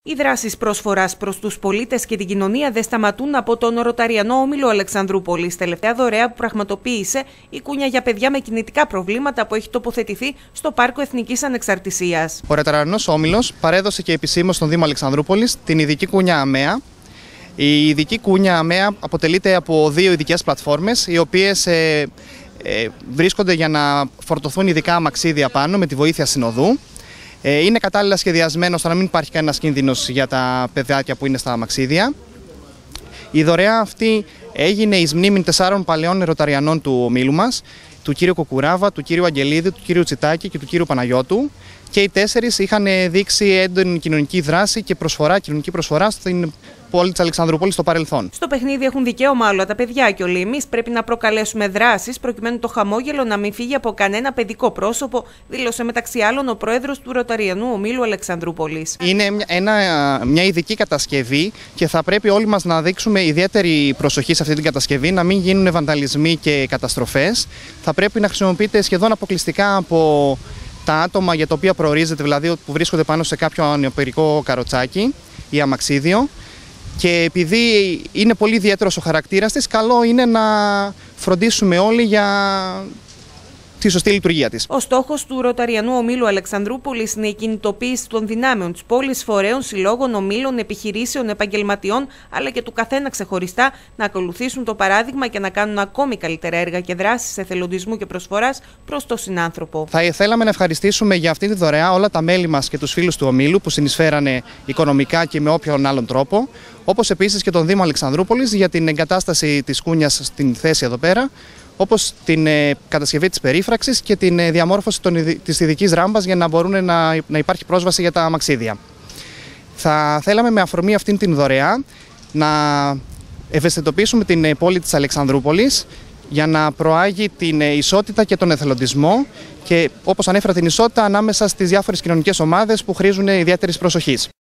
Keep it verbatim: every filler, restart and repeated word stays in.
Οι δράσεις προσφοράς προς τους πολίτες και την κοινωνία δεν σταματούν από τον Ροταριανό Όμιλο Αλεξανδρούπολης. Τελευταία δωρεά που πραγματοποίησε η κούνια για παιδιά με κινητικά προβλήματα που έχει τοποθετηθεί στο Πάρκο Εθνικής Ανεξαρτησίας. Ο Ροταριανός Όμιλος παρέδωσε και επισήμως στον Δήμο Αλεξανδρούπολης την ειδική κούνια ΑΜΕΑ. Η ειδική κούνια ΑΜΕΑ αποτελείται από δύο ειδικές πλατφόρμες, οι οποίες ε, ε, βρίσκονται για να φορτωθούν ειδικά αμαξίδια πάνω με τη βοήθεια συνοδού. Είναι κατάλληλα σχεδιασμένο ώστε να μην υπάρχει κανένας κίνδυνος για τα παιδάκια που είναι στα αμαξίδια. Η δωρεά αυτή έγινε εις μνήμην τεσσάρων παλαιών ροταριανών του ομίλου μας, του κύριου Κοκουράβα, του κύριου Αγγελίδη, του κύριου Τσιτάκη και του κύριου Παναγιώτου. Και οι τέσσερις είχαν δείξει έντονη κοινωνική δράση και προσφορά, κοινωνική προσφορά στην πόλη της Αλεξανδρούπολης στο παρελθόν. Στο παιχνίδι έχουν δικαίωμα όλα τα παιδιά και όλοι εμείς πρέπει να προκαλέσουμε δράσεις προκειμένου το χαμόγελο να μην φύγει από κανένα παιδικό πρόσωπο, δήλωσε μεταξύ άλλων ο πρόεδρος του Ροταριανού Ομίλου Αλεξανδρούπολης. Είναι μια, ένα, μια ειδική κατασκευή και θα πρέπει όλοι μας να δείξουμε ιδιαίτερη προσοχή σε αυτή την κατασκευή, να μην γίνουν βανταλισμοί και καταστροφές. Θα πρέπει να χρησιμοποιείται σχεδόν αποκλειστικά από τα άτομα για τα οποία προορίζεται, δηλαδή που βρίσκονται πάνω σε κάποιο ανιοπερικό καροτσάκι ή αμαξίδιο. Και επειδή είναι πολύ ιδιαίτερος ο χαρακτήρας της, καλό είναι να φροντίσουμε όλοι για τη σωστή λειτουργία της. Ο στόχος του Ροταριανού Ομίλου Αλεξανδρούπολης είναι η κινητοποίηση των δυνάμεων της πόλης, φορέων, συλλόγων, ομίλων, επιχειρήσεων, επαγγελματιών, αλλά και του καθένα ξεχωριστά να ακολουθήσουν το παράδειγμα και να κάνουν ακόμη καλύτερα έργα και δράσεις εθελοντισμού και προσφοράς προς τον συνάνθρωπο. Θα θέλαμε να ευχαριστήσουμε για αυτή τη δωρεά όλα τα μέλη μας και τους φίλους του Ομίλου που συνεισφέρανε οικονομικά και με όποιον άλλον τρόπο, όπως επίσης και τον Δήμο Αλεξανδρούπολης για την εγκατάσταση της κούνιας στην θέση εδώ πέρα, όπως την ε, κατασκευή της περίφραξης και την ε, διαμόρφωση των, της ειδικής ράμπας για να μπορούν να, να υπάρχει πρόσβαση για τα αμαξίδια. Θα θέλαμε με αφορμή αυτήν την δωρεά να ευαισθητοποιήσουμε την ε, πόλη της Αλεξανδρούπολης για να προάγει την ε, ισότητα και τον εθελοντισμό και όπως ανέφερα την ισότητα ανάμεσα στις διάφορες κοινωνικές ομάδες που χρήζουν ιδιαίτερης προσοχής.